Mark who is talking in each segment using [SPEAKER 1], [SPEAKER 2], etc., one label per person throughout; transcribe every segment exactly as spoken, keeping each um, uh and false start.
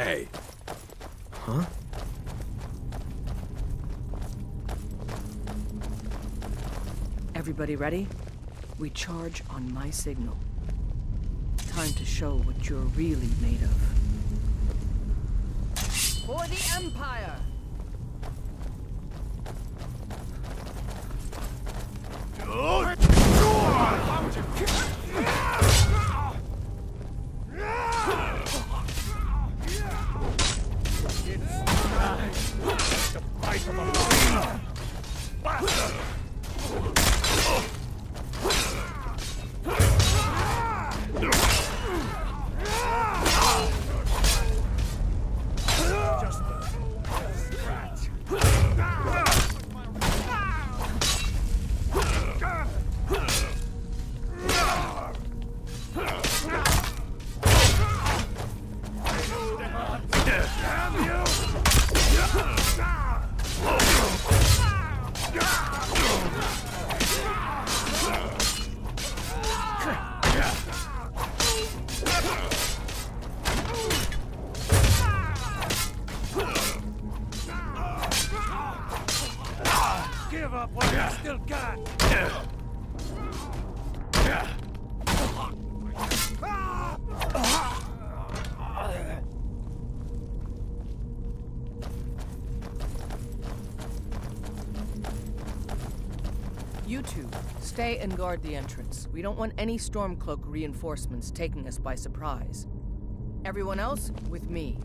[SPEAKER 1] Hey! Huh?
[SPEAKER 2] Everybody ready? We charge on my signal. Time to show what you're really made of. For the Empire!
[SPEAKER 3] Give up what you still got!
[SPEAKER 2] You two, stay and guard the entrance. We don't want any Stormcloak reinforcements taking us by surprise. Everyone else, with me.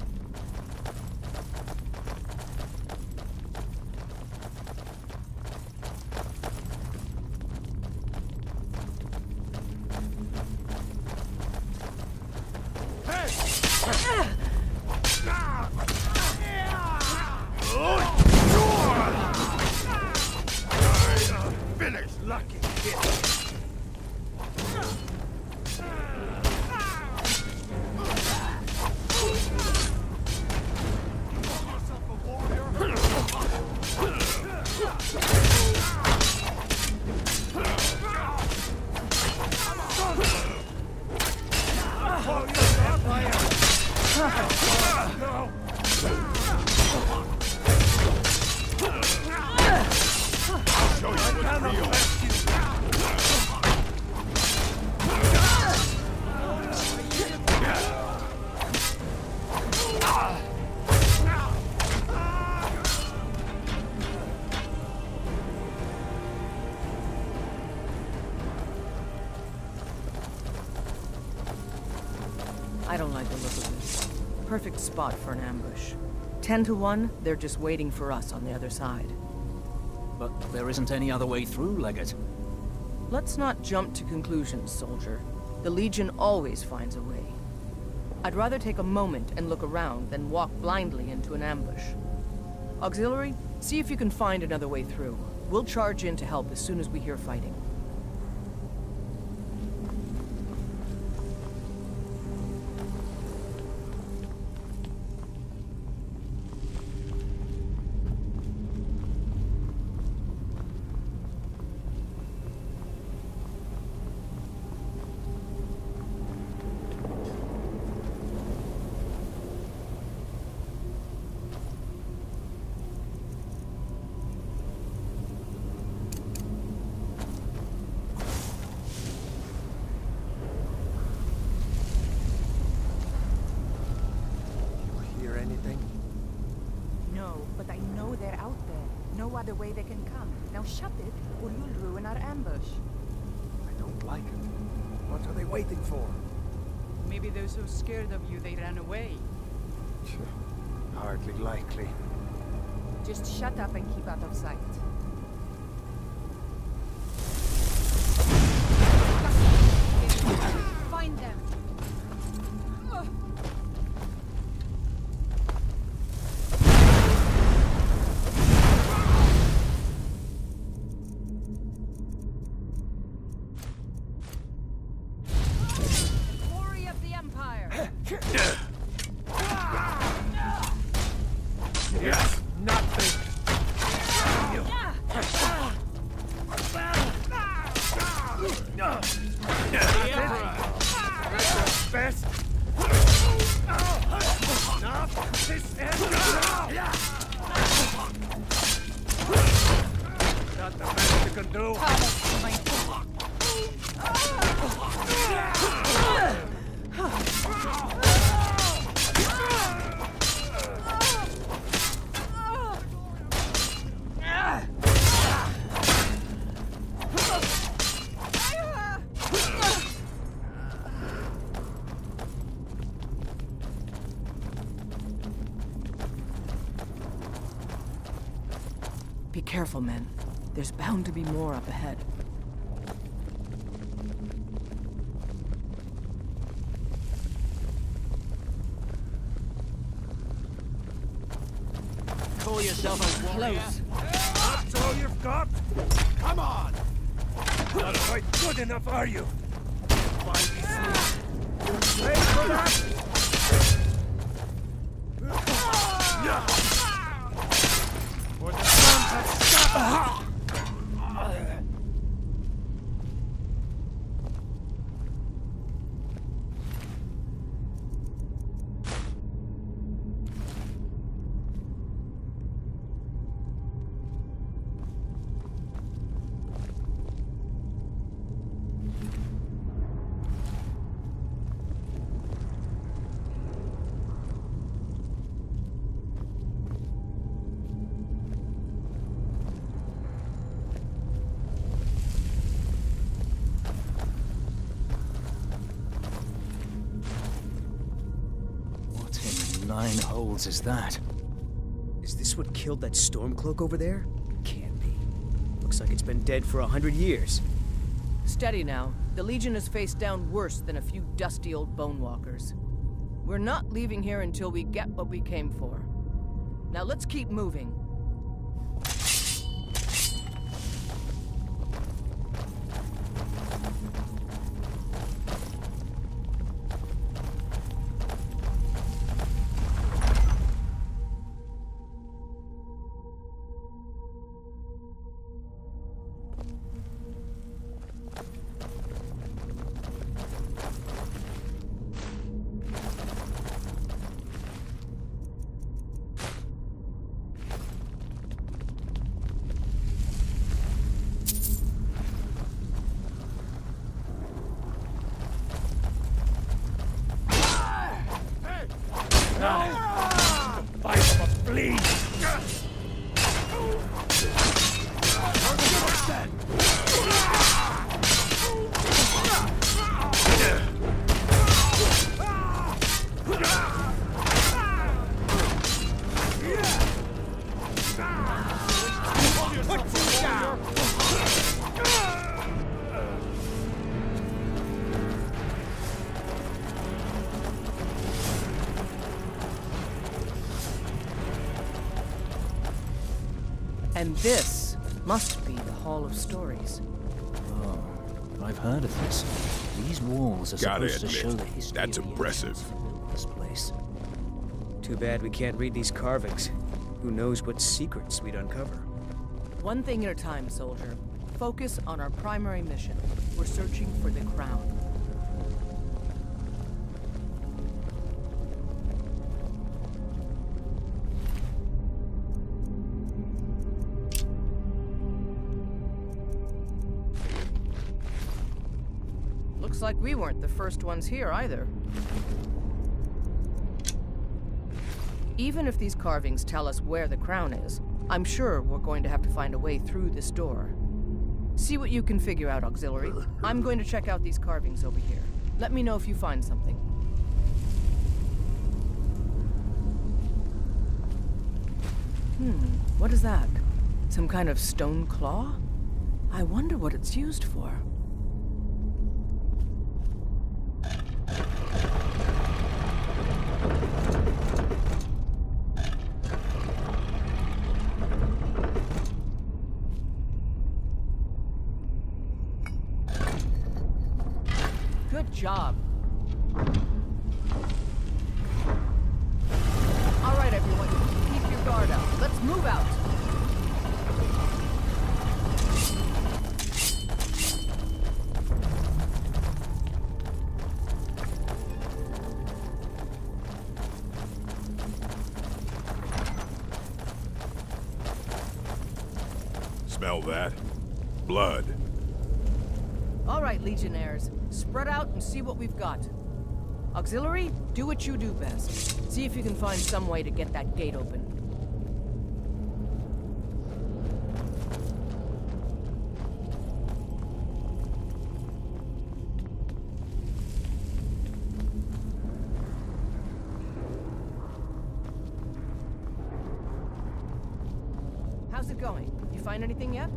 [SPEAKER 2] I don't like the look of this. Perfect spot for an ambush. Ten to one, they're just waiting for us on the other side.
[SPEAKER 4] But there isn't any other way through, Legate.
[SPEAKER 2] Let's not jump to conclusions, soldier. The Legion always finds a way. I'd rather take a moment and look around than walk blindly into an ambush. Auxiliary, see if you can find another way through. We'll charge in to help as soon as we hear fighting.
[SPEAKER 5] Other way they can come. Now shut it, or you'll ruin our ambush.
[SPEAKER 3] I don't like it. What are they waiting for?
[SPEAKER 6] Maybe they're so scared of you they ran away.
[SPEAKER 3] Hardly likely.
[SPEAKER 5] Just shut up and keep out of sight.
[SPEAKER 6] Find them!
[SPEAKER 3] Yes, nothing.
[SPEAKER 6] The Emperor
[SPEAKER 2] Be careful, men. There's bound to be more up ahead.
[SPEAKER 4] Call yourself a warrior?
[SPEAKER 2] Close.
[SPEAKER 3] That's all you've got? Come on! Not quite good enough, are you? Wait for that! For the sun has stopped!
[SPEAKER 4] Nine holes is that?
[SPEAKER 1] Is this what killed that Stormcloak over there? Can't be. Looks like it's been dead for a hundred years.
[SPEAKER 2] Steady now. The Legion is faced down worse than a few dusty old bonewalkers. We're not leaving here until we get what we came for. Now let's keep moving. And this must be the Hall of Stories.
[SPEAKER 4] Oh, I've heard of this. These walls are
[SPEAKER 7] Gotta
[SPEAKER 4] supposed to
[SPEAKER 7] admit,
[SPEAKER 4] show the history
[SPEAKER 7] that's
[SPEAKER 4] of the
[SPEAKER 7] impressive.
[SPEAKER 4] ancients who built this place.
[SPEAKER 1] Too bad we can't read these carvings. Who knows what secrets we'd uncover.
[SPEAKER 2] One thing at a time, soldier. Focus on our primary mission. We're searching for the crown. Looks like we weren't the first ones here either. Even if these carvings tell us where the crown is, I'm sure we're going to have to find a way through this door. See what you can figure out, Auxiliary. I'm going to check out these carvings over here. Let me know if you find something. Hmm, what is that? Some kind of stone claw? I wonder what it's used for. Good job. All right, everyone. Keep your guard up. Let's move out.
[SPEAKER 7] Smell that? Blood.
[SPEAKER 2] All right, Legionnaires. Spread out and see what we've got. Auxiliary, do what you do best. See if you can find some way to get that gate open. How's it going? You find anything yet?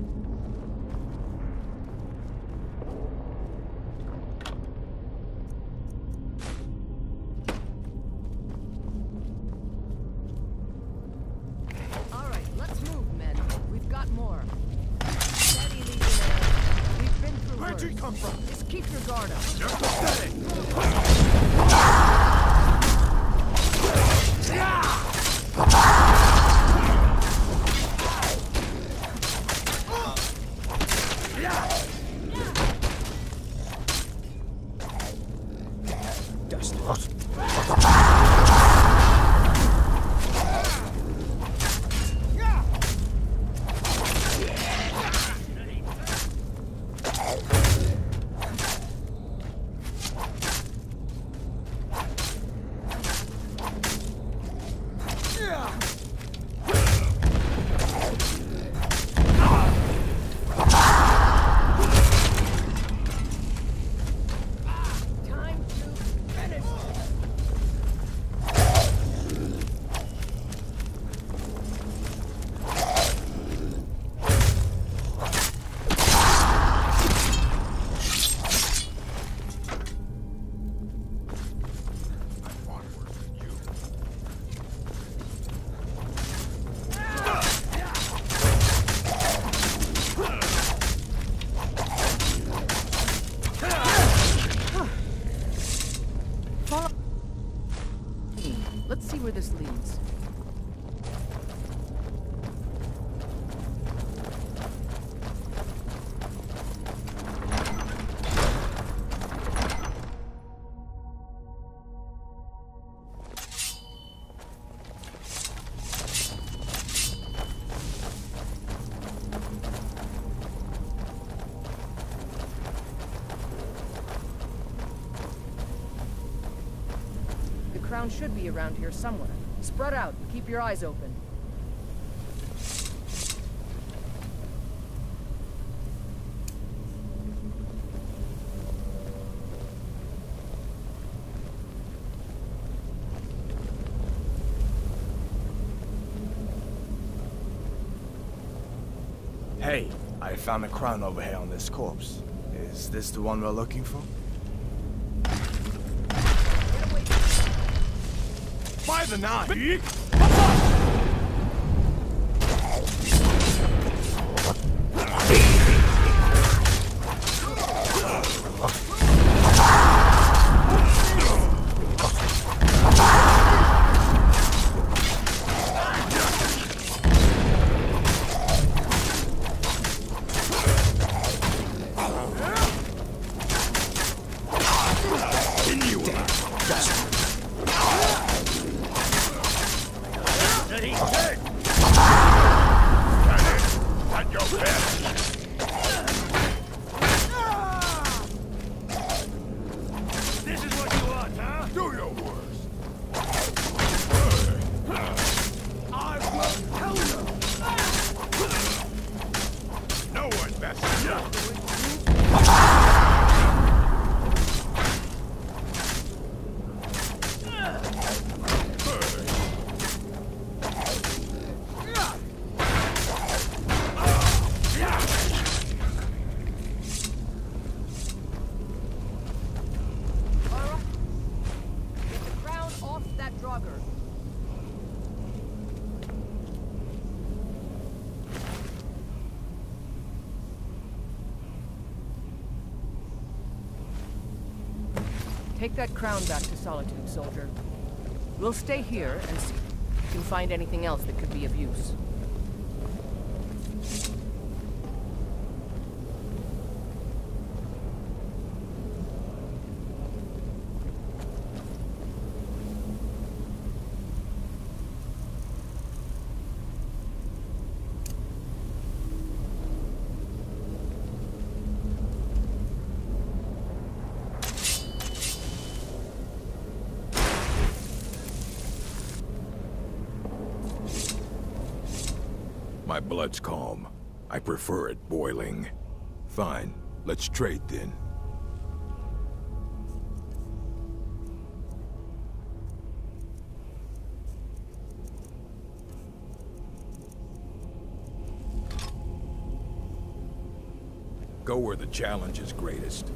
[SPEAKER 2] All right, let's move, men. We've got more. Steady, Legionnaire. We've been through
[SPEAKER 3] Where'd you
[SPEAKER 2] worse.
[SPEAKER 3] come from?
[SPEAKER 2] Just keep your guard up.
[SPEAKER 3] You're pathetic!
[SPEAKER 2] Let's see where this leads. Crown should be around here somewhere. Spread out and keep your eyes open.
[SPEAKER 8] Hey, I found a crown over here on this corpse. Is this the one we're looking for? By the nine! Take that crown back to Solitude, soldier. We'll stay here and see if we can find anything else that could be of use.
[SPEAKER 7] My blood's calm. I prefer it boiling. Fine, let's trade then. Go where the challenge is greatest.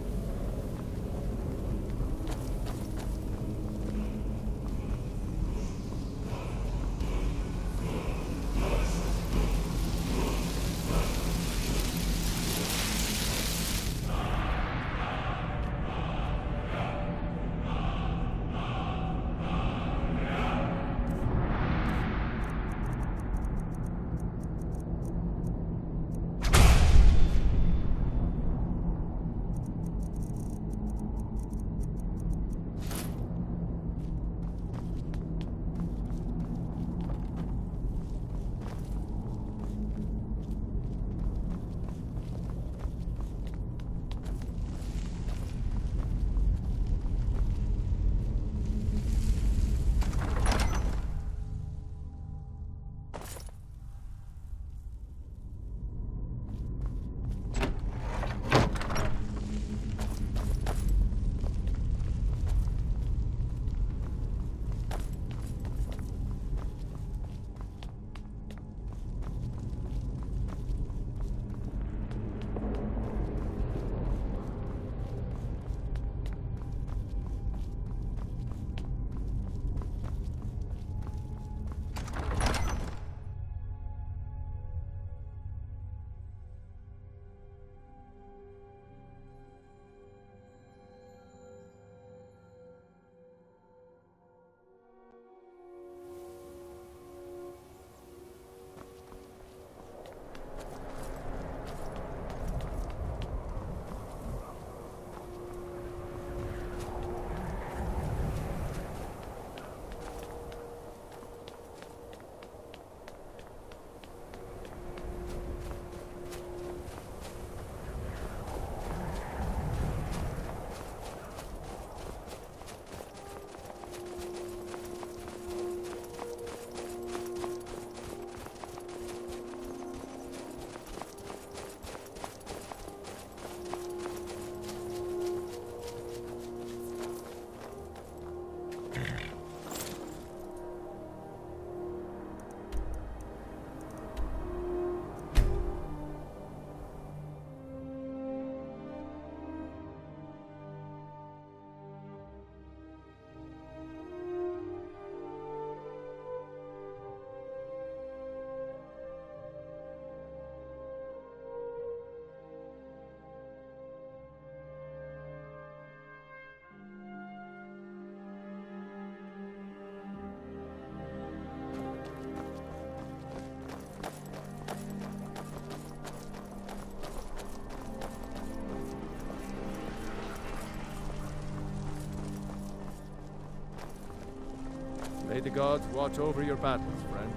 [SPEAKER 9] May the gods watch over your battles, friend.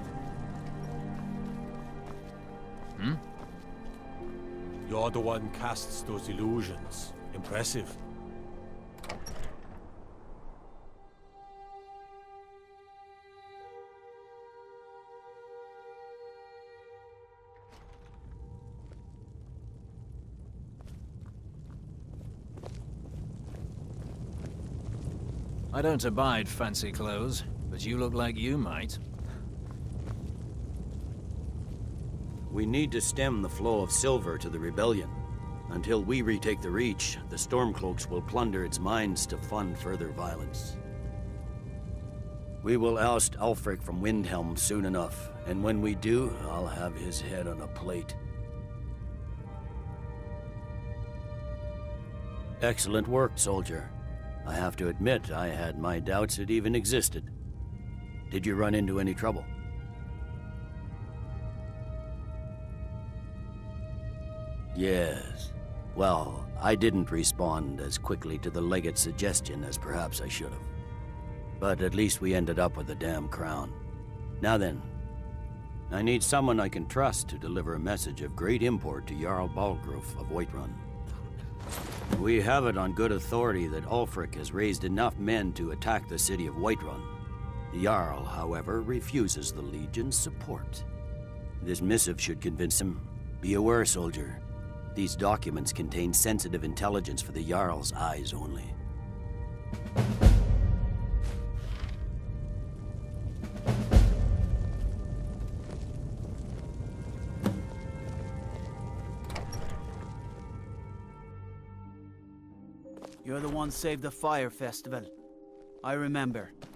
[SPEAKER 4] Hmm?
[SPEAKER 3] You're the one casts those illusions. Impressive.
[SPEAKER 4] I don't abide fancy clothes, but you look like you might.
[SPEAKER 10] We need to stem the flow of silver to the rebellion. Until we retake the Reach, the Stormcloaks will plunder its mines to fund further violence. We will oust Ulfric from Windhelm soon enough, and when we do, I'll have his head on a plate. Excellent work, soldier. I have to admit, I had my doubts it even existed. Did you run into any trouble? Yes. Well, I didn't respond as quickly to the Legate's suggestion as perhaps I should have. But at least we ended up with the damn crown. Now then, I need someone I can trust to deliver a message of great import to Jarl Balgruuf of Whiterun. We have it on good authority that Ulfric has raised enough men to attack the city of Whiterun. The Jarl, however, refuses the Legion's support. This missive should convince him. Be aware, soldier. These documents contain sensitive intelligence for the Jarl's eyes only.
[SPEAKER 11] You're the one saved the fire festival. I remember.